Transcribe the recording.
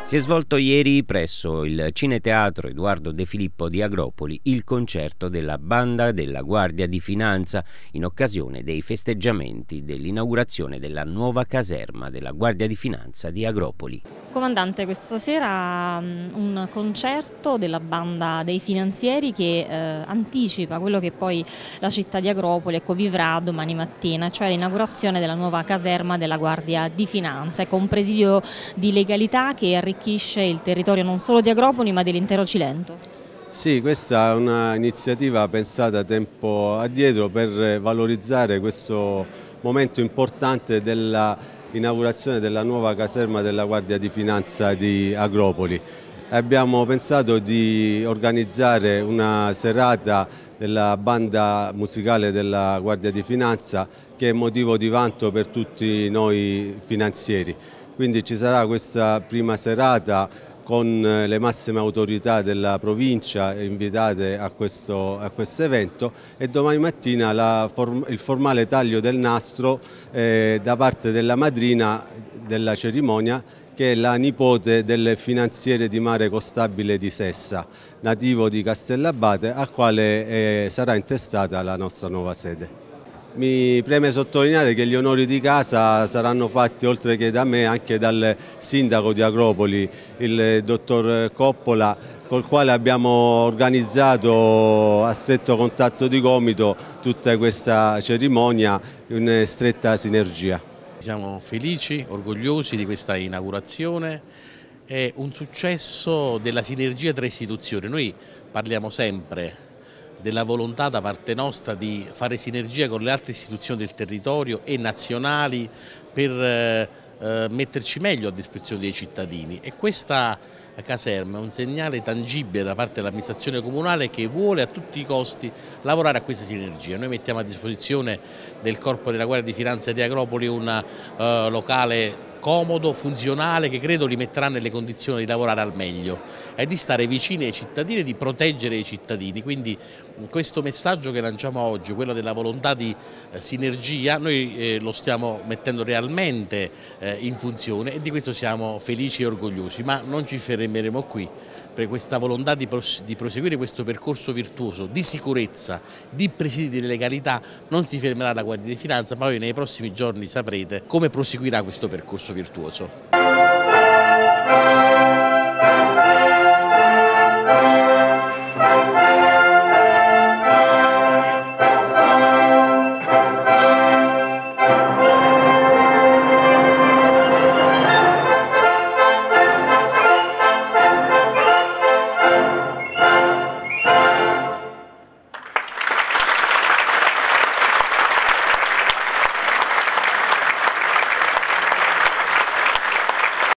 Si è svolto ieri presso il Cineteatro Edoardo De Filippo di Agropoli il concerto della Banda della Guardia di Finanza in occasione dei festeggiamenti dell'inaugurazione della nuova caserma della Guardia di Finanza di Agropoli. Comandante, questa sera un concerto della Banda dei Finanzieri che anticipa quello che poi la città di Agropoli vivrà domani mattina, cioè l'inaugurazione della nuova caserma della Guardia di Finanza, con un presidio di legalità che arricchisce il territorio non solo di Agropoli ma dell'intero Cilento. Sì, questa è un'iniziativa pensata tempo addietro per valorizzare questo momento importante della inaugurazione della nuova caserma della Guardia di Finanza di Agropoli. Abbiamo pensato di organizzare una serata della banda musicale della Guardia di Finanza che è motivo di vanto per tutti noi finanzieri. Quindi ci sarà questa prima serata con le massime autorità della provincia invitate a questo evento e domani mattina il formale taglio del nastro da parte della madrina della cerimonia, che è la nipote del finanziere di Mare Costabile di Sessa, nativo di Castellabate, al quale sarà intestata la nostra nuova sede. Mi preme sottolineare che gli onori di casa saranno fatti oltre che da me anche dal sindaco di Agropoli, il dottor Coppola, col quale abbiamo organizzato a stretto contatto di gomito tutta questa cerimonia in stretta sinergia. Siamo felici, orgogliosi di questa inaugurazione, è un successo della sinergia tra istituzioni. Noi parliamo sempre della volontà da parte nostra di fare sinergia con le altre istituzioni del territorio e nazionali per metterci meglio a disposizione dei cittadini, e questa caserma è un segnale tangibile da parte dell'amministrazione comunale che vuole a tutti i costi lavorare a questa sinergia. Noi mettiamo a disposizione del Corpo della Guardia di Finanza di Agropoli un locale comodo, funzionale, che credo li metterà nelle condizioni di lavorare al meglio e di stare vicini ai cittadini e di proteggere i cittadini. Quindi questo messaggio che lanciamo oggi, quello della volontà di sinergia, noi lo stiamo mettendo realmente in funzione e di questo siamo felici e orgogliosi, ma non ci fermeremo qui. Per questa volontà di proseguire questo percorso virtuoso di sicurezza, di presidio di legalità, non si fermerà la Guardia di Finanza, ma voi nei prossimi giorni saprete come proseguirà questo percorso virtuoso.